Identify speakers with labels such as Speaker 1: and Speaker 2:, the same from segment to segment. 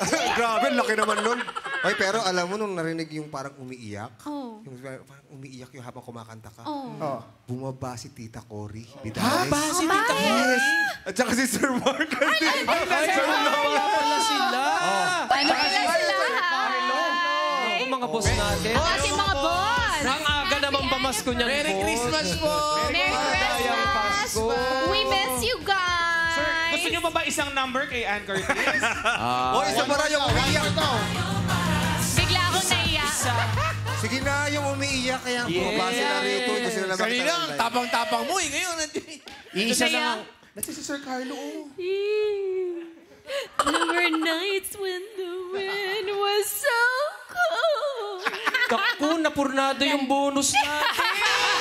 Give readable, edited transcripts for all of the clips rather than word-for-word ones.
Speaker 1: Grabe, laki naman nun. Ay, pero alam mo, nung narinig yung parang umiiyak, yung parang umiiyak yung habang kumakanta ka, bumaba si Tita Cory.
Speaker 2: Bumaba si Tita Cory?
Speaker 1: At saka si Sir Mark.
Speaker 2: Ay, wala pala sila.
Speaker 3: Paano pala sila?
Speaker 2: Ako, mga boss natin.
Speaker 3: Ang ating mga boss.
Speaker 2: Ang aga naman pamasko niyan, boss.
Speaker 4: Merry Christmas po!
Speaker 3: Merry Christmas! We miss you guys!
Speaker 4: Sir, gusto niyo ba isang number kay Ann Curtis?
Speaker 1: Isa pa rin yung umiiyak.
Speaker 3: Bigla akong naiyak.
Speaker 1: Sige na, yung umiiyak. Kaya bumaba sila rito. Gusto nila makita
Speaker 4: Kanina,
Speaker 1: ng live.
Speaker 4: tapang-tapang mo eh. Ngayon,
Speaker 2: Iisa lang.
Speaker 4: Nasa si Sir Carlo.
Speaker 3: There were nights when the wind was so cold.
Speaker 2: Naku, napurnado yung bonus natin.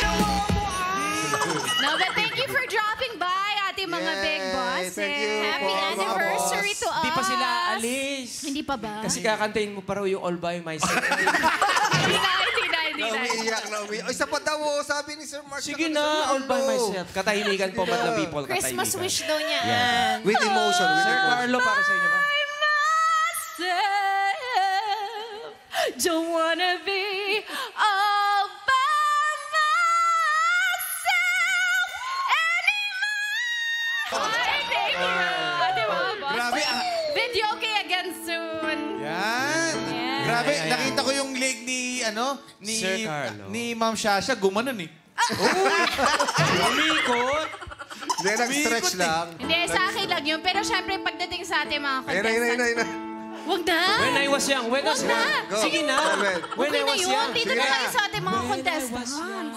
Speaker 3: No, but thank you for dropping by, ating mga big bosses.
Speaker 1: Thank you
Speaker 3: Happy
Speaker 1: po, mga
Speaker 3: anniversary
Speaker 1: boss.
Speaker 3: to us.
Speaker 2: Di pa sila alis.
Speaker 3: Hindi pa ba?
Speaker 2: Kasi kakantayin mo pa raw yung All By Myself.
Speaker 3: Hindi na.
Speaker 1: Umiiyak na umiiyak. Isa pa daw, sabi ni Sir Mark.
Speaker 2: Sige na, All By Myself. Katahimikan po, madla people.
Speaker 3: Christmas
Speaker 2: katahimikan.
Speaker 3: wish daw niya.
Speaker 2: Yeah.
Speaker 1: With emotion, with
Speaker 2: Sir
Speaker 1: emotion.
Speaker 2: Carlo, para sa inyo ba?
Speaker 3: Don't wanna be all by myself anymore. Ay, thank you. Ate mga boss.
Speaker 4: Grabe,
Speaker 3: Video okay again soon.
Speaker 4: Yan.
Speaker 3: Yeah.
Speaker 4: Grabe,
Speaker 2: Ayan.
Speaker 4: nakita ko yung leg ni,
Speaker 2: Sir Carlo.
Speaker 4: ni Ma'am Shasha, gumanon eh.
Speaker 2: Umikot.
Speaker 1: Hindi, nag-stretch lang.
Speaker 3: Hindi, sa akin lang yun. Pero syempre, pagdating sa ating mga contestants...
Speaker 1: Ayun.
Speaker 3: Huwag na!
Speaker 2: When I was young. When I was
Speaker 3: Wag na.
Speaker 2: young.
Speaker 1: Go.
Speaker 2: Sige na. When
Speaker 3: Okay
Speaker 2: I
Speaker 3: na
Speaker 2: was
Speaker 3: yun.
Speaker 2: young.
Speaker 3: Dito na kayo sa ating mga contestants.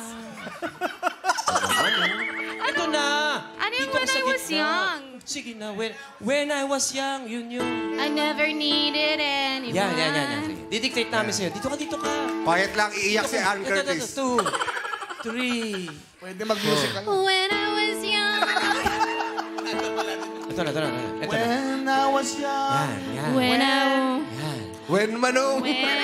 Speaker 2: Ito na.
Speaker 3: Ano yung
Speaker 2: Dito
Speaker 3: when
Speaker 2: sa
Speaker 3: I was
Speaker 2: gitna.
Speaker 3: young?
Speaker 2: Sige na. When I was young, yun yun.
Speaker 3: I never needed anyone.
Speaker 2: Yan. Sige. Didictate namin sa'yo. Dito ka.
Speaker 1: Quiet lang, iiyak si Ann Curtis.
Speaker 2: 2, 3.
Speaker 4: Pwede mag-music lang.
Speaker 3: When I was young.
Speaker 2: Ito na.
Speaker 4: When I was young.
Speaker 2: Yan.
Speaker 3: When I...
Speaker 2: Yan.
Speaker 1: When Manong.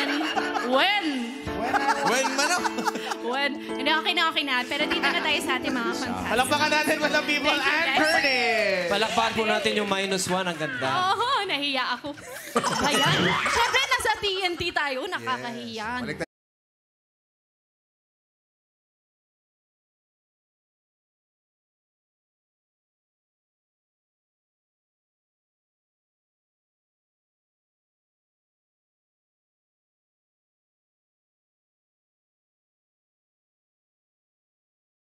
Speaker 3: When. Hindi, okay na. Pero dito na tayo sa ating mga contestants.
Speaker 4: Palakpakan natin mga people,
Speaker 3: Thank you,
Speaker 4: Ann
Speaker 3: guys.
Speaker 4: Curtis!
Speaker 2: Palakpakan po natin yung -1. Ang ganda.
Speaker 3: Oo, nahiya ako. Ayan. Siyempre, nasa TNT tayo. Nakakahiyan.